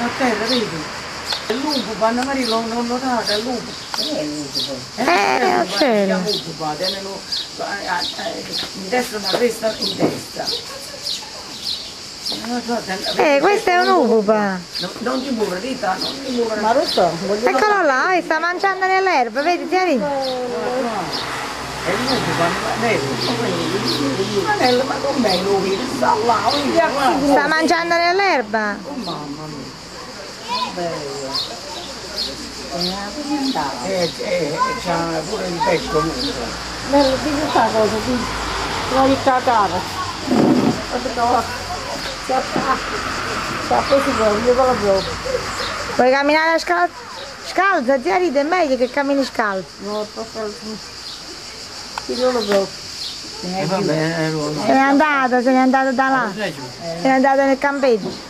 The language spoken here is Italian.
a terra, vedi? È lupo, Anna Maria l'ho notato, è lupo. Cielo. In destra una cresta in destra. Questo è un upupa. Non ti muovere, Rita, non ti muovere. Ma lo so, voglio Eccolo là, sta mangiando nell'erba, vedi, tieni. È l'upupa, Manello, ma com'è lui? Sta là, Sta mangiando nell'erba. oh mamma mia. bello. C'ha pure il becco lungo. Bello, di questa cosa, di non ricatare. Così proprio, proprio. Vuoi camminare scalza? Ti ride, è meglio che cammini scalzo. No, proprio. Sì, non lo proprio. Va bene, Se n'è andata da là. Se n'è andata nel campeggio.